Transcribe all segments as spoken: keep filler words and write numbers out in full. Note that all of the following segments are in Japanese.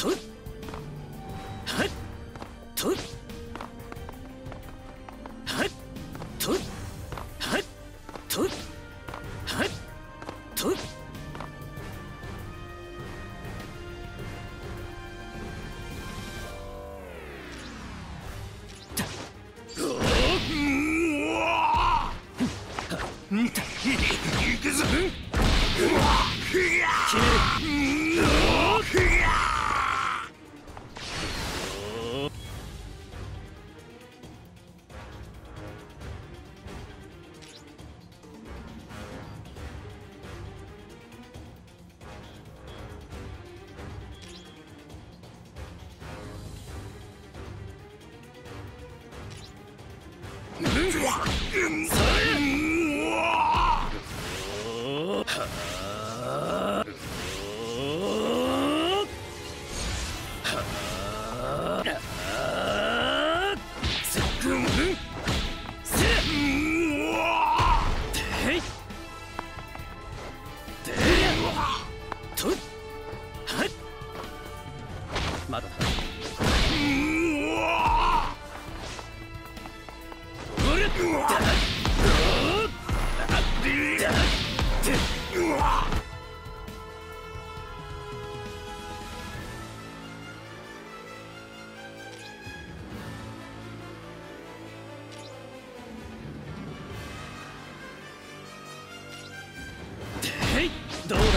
とっはっとっはっとっはっとっはっとっんた行くぞ。決める。まだだ。どうだ。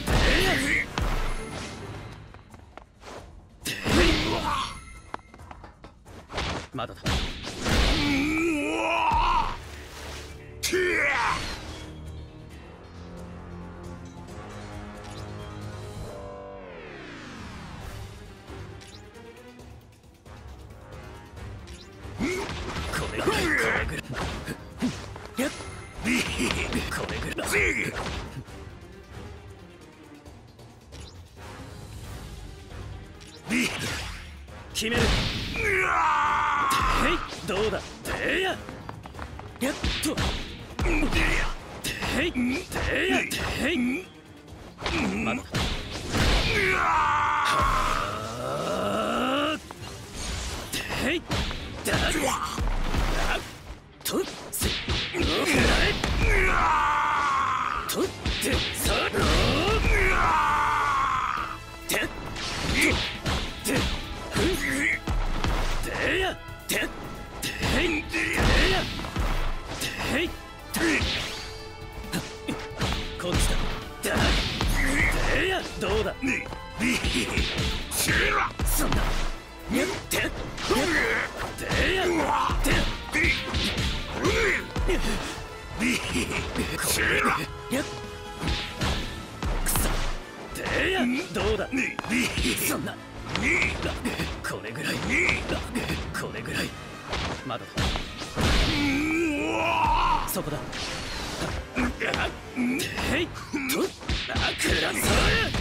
まだだ。これぐらい、これぐらい。やっこれぐらい。決める。どうだ。てややっと。ていてやてい。まだ。ていだとせくらえとってさろてててやてていてやていこっちだ。てやどうだ。そんなやっててやてこれやっくそてやどうだ。そんなこれぐらいこれぐらい。まだだ。そこだ。ていとあくらさ